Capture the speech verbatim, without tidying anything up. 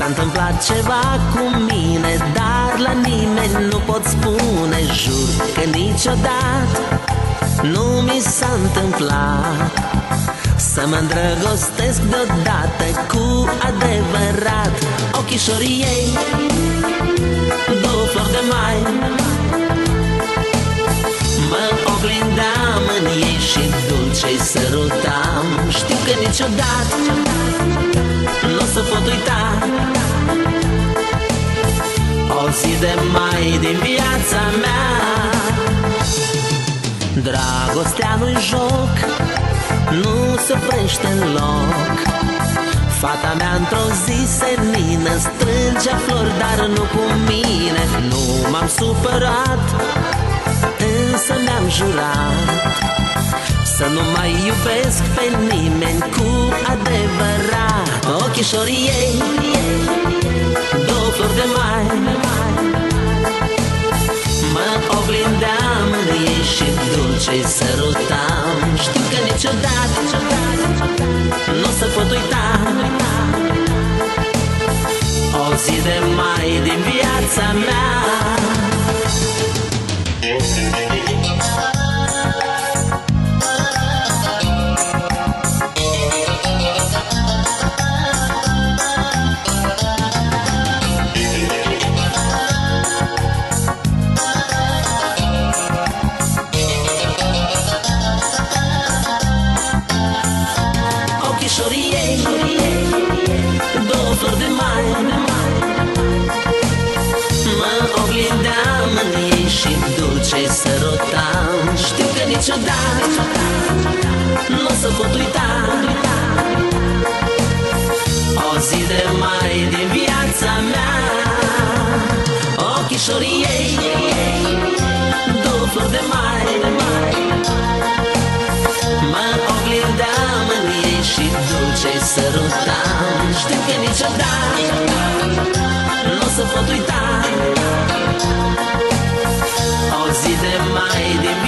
S-a întâmplat ceva cu mine, dar la nimeni nu pot spune. Jur că niciodată nu mi s-a întâmplat să mă îndrăgostesc deodată cu adevărat. Ochișorii ei, două flori de mai, mă oglindeam în ei și dulce-i sărutam. Știu că niciodată nu o să pot uita o zi de mai din viața mea. Dragostea nu-i joc, nu se oprește în loc. Fata mea într-o zi senină strângea flori, dar nu cu mine. Nu m-am supărat, însă mi-am jurat să nu mai iubesc pe nimeni cu adevărat. Ochișorii ei, două flori de mai, mă oglindeam în ei și dulce-i sărutam. Știu că niciodată nu o să pot uita o zi de mai din viața mea. Ochișorii ei, două flori de mai, mă oglindeam în ei și dulce-i sărutam. Știu că niciodată nu o să pot uita o zi de mai din viața mea. Ochișorii ei, două flori de mai, mă oglindeam în ei și dulce-i sărutam. Știu că niciodată nu o să pot uita o zi de mai din